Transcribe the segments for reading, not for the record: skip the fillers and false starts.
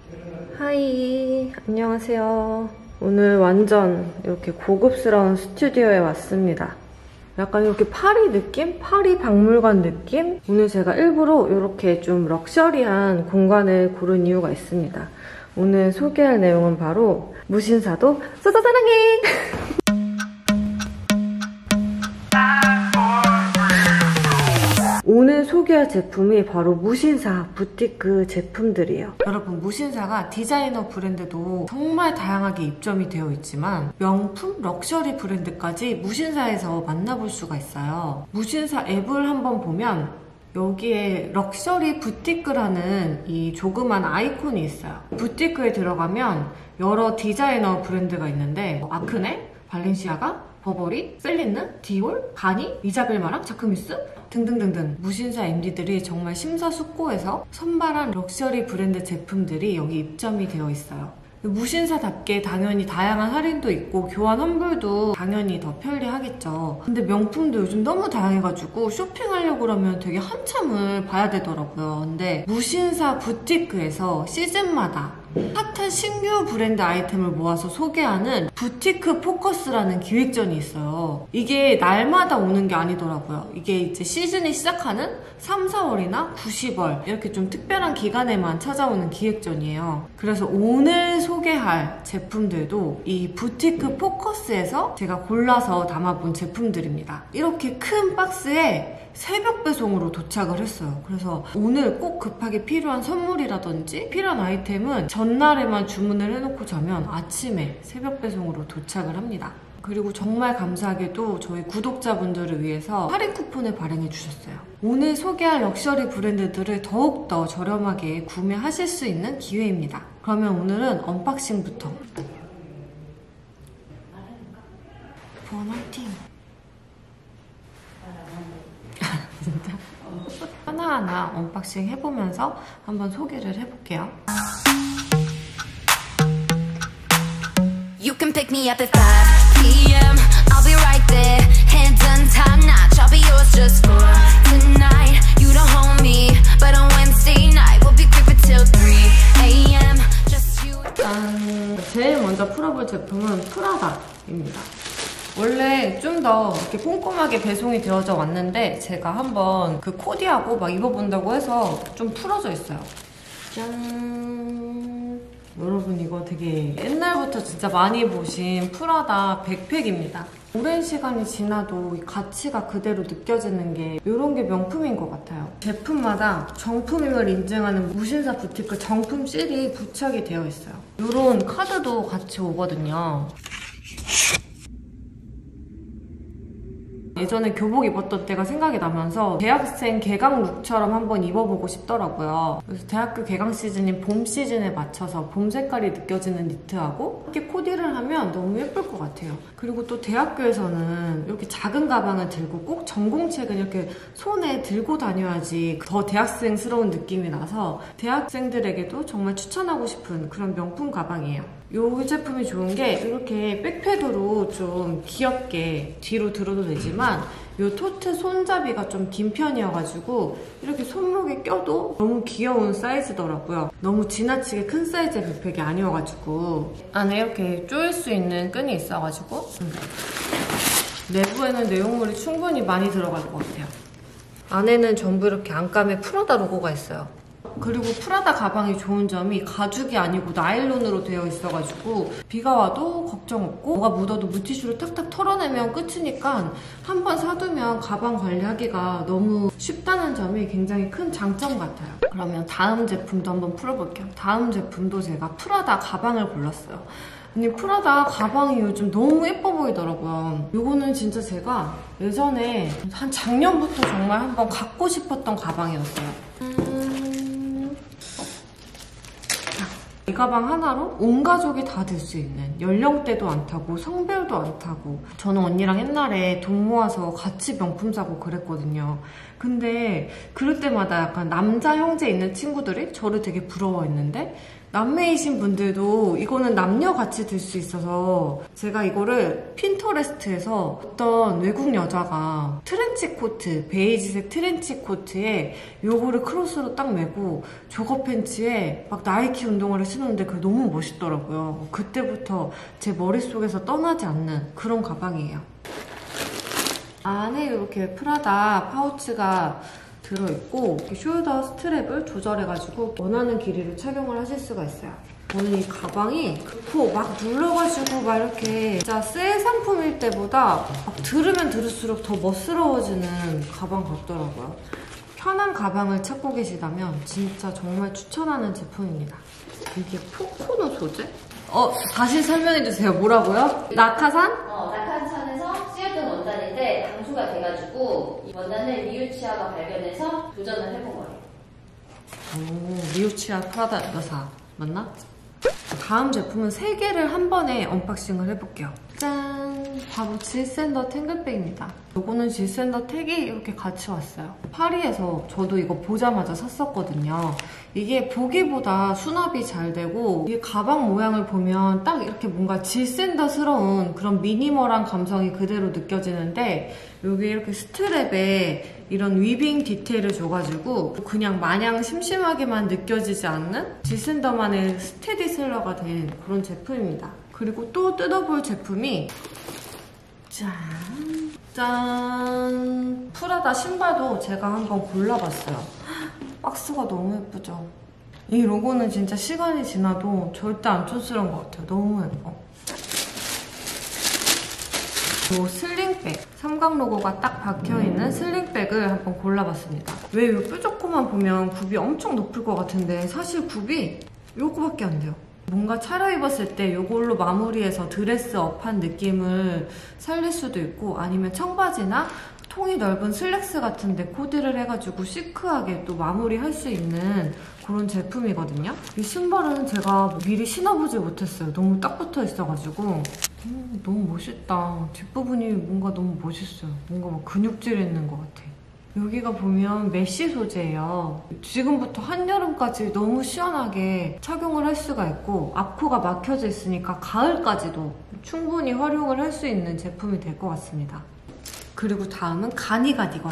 하이, 안녕하세요. 오늘 완전 이렇게 고급스러운 스튜디오에 왔습니다. 약간 이렇게 파리 느낌? 파리 박물관 느낌? 오늘 제가 일부러 이렇게 좀 럭셔리한 공간을 고른 이유가 있습니다. 오늘 소개할 내용은 바로 무신사도 사랑해! 오늘 소개할 제품이 바로 무신사 부티크 제품들이에요. 여러분, 무신사가 디자이너 브랜드도 정말 다양하게 입점이 되어 있지만 명품, 럭셔리 브랜드까지 무신사에서 만나볼 수가 있어요. 무신사 앱을 한번 보면 여기에 럭셔리 부티크라는 이 조그만 아이콘이 있어요. 부티크에 들어가면 여러 디자이너 브랜드가 있는데 아크네, 발렌시아가, 버버리, 셀린느, 디올, 가니, 이자벨 마랑, 자크미스 등등등등 무신사 MD들이 정말 심사숙고해서 선발한 럭셔리 브랜드 제품들이 여기 입점이 되어 있어요. 무신사답게 당연히 다양한 할인도 있고 교환 환불도 당연히 더 편리하겠죠. 근데 명품도 요즘 너무 다양해가지고 쇼핑하려고 그러면 되게 한참을 봐야 되더라고요. 근데 무신사 부티크에서 시즌마다 핫한 신규 브랜드 아이템을 모아서 소개하는 부티크 포커스라는 기획전이 있어요. 이게 날마다 오는 게 아니더라고요. 이게 이제 시즌이 시작하는 3, 4월이나 9, 10월 이렇게 좀 특별한 기간에만 찾아오는 기획전이에요. 그래서 오늘 소개할 제품들도 이 부티크 포커스에서 제가 골라서 담아본 제품들입니다. 이렇게 큰 박스에 새벽 배송으로 도착을 했어요. 그래서 오늘 꼭 급하게 필요한 선물이라든지 필요한 아이템은 전날에만 주문을 해놓고 자면 아침에 새벽 배송으로 도착을 합니다. 그리고 정말 감사하게도 저희 구독자분들을 위해서 할인 쿠폰을 발행해 주셨어요. 오늘 소개할 럭셔리 브랜드들을 더욱더 저렴하게 구매하실 수 있는 기회입니다. 그러면 오늘은 언박싱부터. 보안 화이팅! 진짜? 하나하나 언박싱 해보면서 한번 소개를 해볼게요. You can pick me up at 5 p.m. I'll be right there. Hands done, top notch. I'll be yours just for tonight. You don't hold me, but on Wednesday night we'll be creeping till 3 a.m. Just you. 일단 제일 먼저 풀어볼 제품은 프라다입니다. 원래 좀 더 이렇게 꼼꼼하게 배송이 되어져 왔는데 제가 한번 그 코디하고 막 입어본다고 해서 좀 풀어져 있어요. 짠! 여러분, 이거 되게 옛날부터 진짜 많이 보신 프라다 백팩입니다. 오랜 시간이 지나도 가치가 그대로 느껴지는 게 이런 게 명품인 것 같아요. 제품마다 정품임을 인증하는 무신사 부티크 정품 실이 부착이 되어 있어요. 이런 카드도 같이 오거든요. 예전에 교복 입었던 때가 생각이 나면서 대학생 개강 룩처럼 한번 입어보고 싶더라고요. 그래서 대학교 개강 시즌인 봄 시즌에 맞춰서 봄 색깔이 느껴지는 니트하고 이렇게 코디를 하면 너무 예쁠 것 같아요. 그리고 또 대학교에서는 이렇게 작은 가방을 들고 꼭 전공책은 이렇게 손에 들고 다녀야지 더 대학생스러운 느낌이 나서 대학생들에게도 정말 추천하고 싶은 그런 명품 가방이에요. 이 제품이 좋은 게 이렇게 백패드로 좀 귀엽게 뒤로 들어도 되지만 이 토트 손잡이가 좀 긴 편이어가지고 이렇게 손목에 껴도 너무 귀여운 사이즈더라고요. 너무 지나치게 큰 사이즈의 백팩이 아니어가지고 안에 이렇게 조일 수 있는 끈이 있어가지고 내부에는 내용물이 충분히 많이 들어갈 것 같아요. 안에는 전부 이렇게 안감에 프라다 로고가 있어요. 그리고 프라다 가방이 좋은 점이 가죽이 아니고 나일론으로 되어 있어가지고 비가 와도 걱정 없고 뭐가 묻어도 물티슈로 탁탁 털어내면 끝이니까 한번 사두면 가방 관리하기가 너무 쉽다는 점이 굉장히 큰 장점 같아요. 그러면 다음 제품도 한번 풀어볼게요. 다음 제품도 제가 프라다 가방을 골랐어요. 아니, 프라다 가방이 요즘 너무 예뻐 보이더라고요. 이거는 진짜 제가 예전에 한 작년부터 정말 한번 갖고 싶었던 가방이었어요. 이 가방 하나로 온 가족이 다 들 수 있는, 연령대도 안 타고 성별도 안 타고. 저는 언니랑 옛날에 돈 모아서 같이 명품 사고 그랬거든요. 근데 그럴 때마다 약간 남자 형제 있는 친구들이 저를 되게 부러워했는데 남매이신 분들도 이거는 남녀 같이 들 수 있어서 제가 이거를 핀터레스트에서 어떤 외국 여자가 트렌치 코트, 베이지색 트렌치 코트에 요거를 크로스로 딱 메고 조거 팬츠에 막 나이키 운동화를 신었는데 그게 너무 멋있더라고요. 그때부터 제 머릿속에서 떠나지 않는 그런 가방이에요. 안에 이렇게 프라다 파우치가 들어있고 숄더 스트랩을 조절해가지고 원하는 길이로 착용을 하실 수가 있어요. 저는 이 가방이 그거 막 눌러가지고 막 이렇게 진짜 새 상품일 때보다 막 들으면 들을수록 더 멋스러워지는 가방 같더라고요. 편한 가방을 찾고 계시다면 진짜 정말 추천하는 제품입니다. 이게 포코노 소재? 다시 설명해주세요. 뭐라고요? 낙하산? 낙하산에서 쓰였던 원단인데 방수가 돼가지고 이 원단을 미우치아가 발견해서 도전을 해본 거예요. 오, 미우치아 프라다 여사 맞나? 다음 제품은 3개를 한 번에 언박싱을 해볼게요. 짠! 바로 질샌더 탱글백입니다. 요거는 질샌더 택이 이렇게 같이 왔어요. 파리에서 저도 이거 보자마자 샀었거든요. 이게 보기보다 수납이 잘 되고 이 가방 모양을 보면 딱 이렇게 뭔가 질샌더스러운 그런 미니멀한 감성이 그대로 느껴지는데 여기 이렇게 스트랩에 이런 위빙 디테일을 줘가지고 그냥 마냥 심심하게만 느껴지지 않는 질샌더만의 스테디셀러가 된 그런 제품입니다. 그리고 또 뜯어볼 제품이 짠! 프라다 신발도 제가 한번 골라봤어요. 박스가 너무 예쁘죠? 이 로고는 진짜 시간이 지나도 절대 안 촌스러운 것 같아요. 너무 예뻐. 이 슬링백, 삼각 로고가 딱 박혀있는 슬링백을 한번 골라봤습니다. 왜 이 뾰족코만 보면 굽이 엄청 높을 것 같은데 사실 굽이 요거밖에 안 돼요. 뭔가 차려입었을 때 이걸로 마무리해서 드레스업한 느낌을 살릴 수도 있고 아니면 청바지나 통이 넓은 슬랙스 같은데 코디를 해가지고 시크하게 또 마무리할 수 있는 그런 제품이거든요. 이 신발은 제가 미리 신어보지 못했어요. 너무 딱 붙어 있어가지고 너무 멋있다. 뒷부분이 뭔가 너무 멋있어요. 뭔가 막 근육질 있는 것 같아. 여기가 보면 메쉬 소재예요. 지금부터 한여름까지 너무 시원하게 착용을 할 수가 있고 앞코가 막혀져 있으니까 가을까지도 충분히 활용을 할 수 있는 제품이 될 것 같습니다. 그리고 다음은 가니 가디건.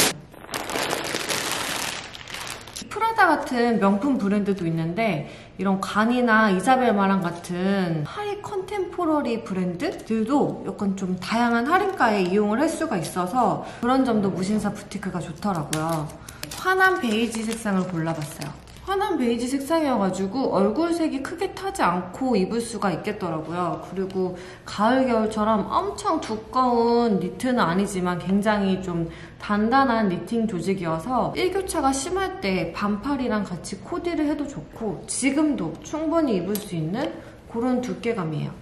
프라다 같은 명품 브랜드도 있는데 이런 가니나 이자벨 마랑 같은 하이 컨템포러리 브랜드들도 약간 좀 다양한 할인가에 이용을 할 수가 있어서 그런 점도 무신사 부티크가 좋더라고요. 환한 베이지 색상을 골라봤어요. 환한 베이지 색상이어가지고 얼굴색이 크게 타지 않고 입을 수가 있겠더라고요. 그리고 가을 겨울처럼 엄청 두꺼운 니트는 아니지만 굉장히 좀 단단한 니팅 조직이어서 일교차가 심할 때 반팔이랑 같이 코디를 해도 좋고 지금도 충분히 입을 수 있는 그런 두께감이에요.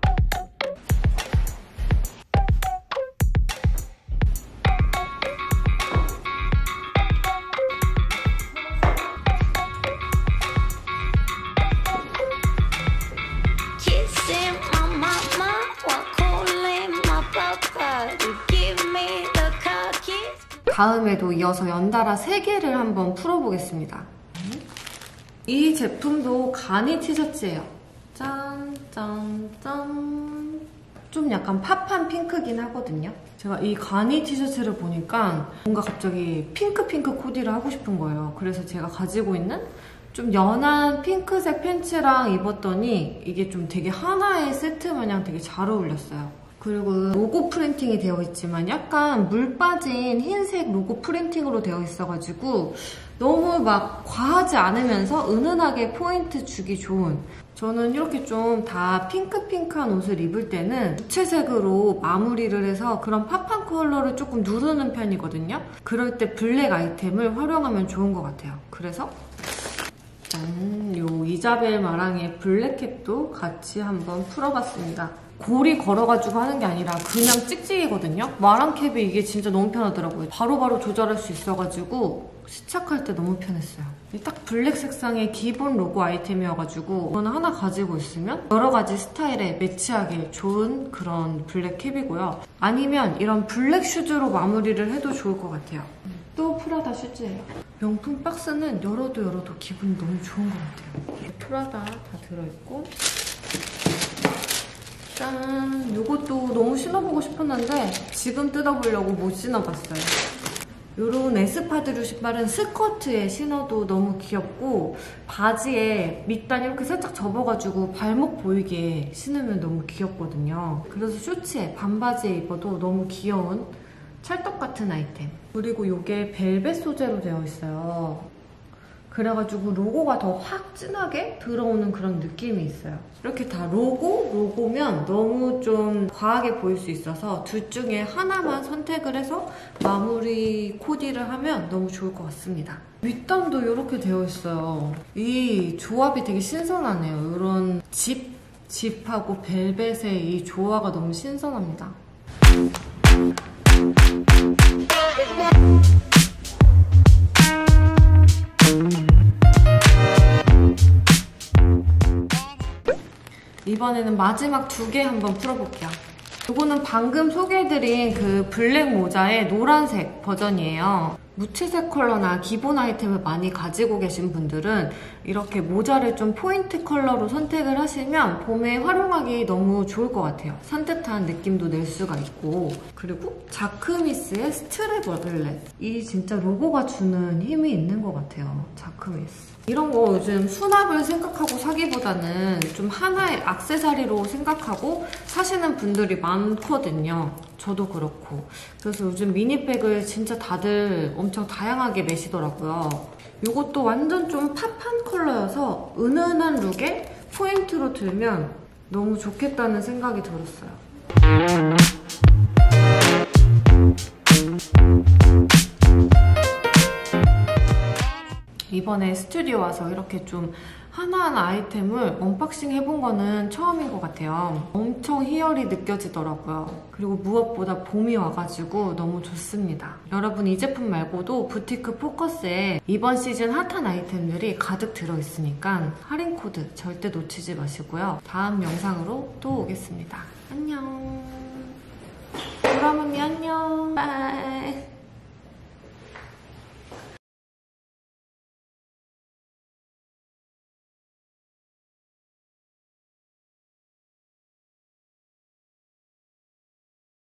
다음에도 이어서 연달아 3개를 한번 풀어보겠습니다. 이 제품도 가니 티셔츠예요. 짠, 짠, 짠. 좀 약간 팝한 핑크긴 하거든요. 제가 이 가니 티셔츠를 보니까 뭔가 갑자기 핑크 코디를 하고 싶은 거예요. 그래서 제가 가지고 있는 좀 연한 핑크색 팬츠랑 입었더니 이게 좀 되게 하나의 세트 마냥 되게 잘 어울렸어요. 그리고 로고 프린팅이 되어 있지만 약간 물 빠진 흰색 로고 프린팅으로 되어 있어가지고 너무 막 과하지 않으면서 은은하게 포인트 주기 좋은, 저는 이렇게 좀 다 핑크한 옷을 입을 때는 무채색으로 마무리를 해서 그런 팝한 컬러를 조금 누르는 편이거든요. 그럴 때 블랙 아이템을 활용하면 좋은 것 같아요. 그래서 짠! 요 이자벨 마랑의 블랙캡도 같이 한번 풀어봤습니다. 고리 걸어가지고 하는 게 아니라 그냥 찍찍이거든요? 마랑캡이 이게 진짜 너무 편하더라고요. 바로바로 조절할 수 있어가지고 시착할 때 너무 편했어요. 딱 블랙 색상의 기본 로고 아이템이어가지고 이거는 하나 가지고 있으면 여러 가지 스타일에 매치하기 좋은 그런 블랙 캡이고요. 아니면 이런 블랙 슈즈로 마무리를 해도 좋을 것 같아요. 또 프라다 슈즈예요. 명품 박스는 열어도 기분이 너무 좋은 것 같아요. 프라다 다 들어있고 짠! 이것도 너무 신어보고 싶었는데 지금 뜯어보려고 못 신어봤어요. 이런 에스파드류 신발은 스커트에 신어도 너무 귀엽고 바지에 밑단 이렇게 살짝 접어가지고 발목 보이게 신으면 너무 귀엽거든요. 그래서 셔츠에 반바지에 입어도 너무 귀여운 찰떡 같은 아이템. 그리고 이게 벨벳 소재로 되어 있어요. 그래가지고 로고가 더 확 진하게 들어오는 그런 느낌이 있어요. 이렇게 다 로고면 너무 좀 과하게 보일 수 있어서 둘 중에 하나만 선택을 해서 마무리 코디를 하면 너무 좋을 것 같습니다. 윗단도 이렇게 되어 있어요. 이 조합이 되게 신선하네요. 이런 짚하고 벨벳의 이 조화가 너무 신선합니다. 이번에는 마지막 2개 한번 풀어볼게요. 이거는 방금 소개해드린 그 블랙 모자의 노란색 버전이에요. 무채색 컬러나 기본 아이템을 많이 가지고 계신 분들은 이렇게 모자를 좀 포인트 컬러로 선택을 하시면 봄에 활용하기 너무 좋을 것 같아요. 산뜻한 느낌도 낼 수가 있고. 그리고 자크미스의 스트랩 월렛. 이 진짜 로고가 주는 힘이 있는 것 같아요. 자크미스. 이런 거 요즘 수납을 생각하고 사기보다는 좀 하나의 액세서리로 생각하고 사시는 분들이 많거든요. 저도 그렇고. 그래서 요즘 미니백을 진짜 다들 엄청 다양하게 매시더라고요. 이것도 완전 좀 팝한 컬러여서 은은한 룩에 포인트로 들면 너무 좋겠다는 생각이 들었어요. 이번에 스튜디오 와서 이렇게 좀 하나하나 아이템을 언박싱 해본 거는 처음인 것 같아요. 엄청 희열이 느껴지더라고요. 그리고 무엇보다 봄이 와가지고 너무 좋습니다. 여러분 이 제품 말고도 부티크 포커스에 이번 시즌 핫한 아이템들이 가득 들어있으니까 할인 코드 절대 놓치지 마시고요. 다음 영상으로 또 오겠습니다. 안녕. 보람 언니 안녕. 바이.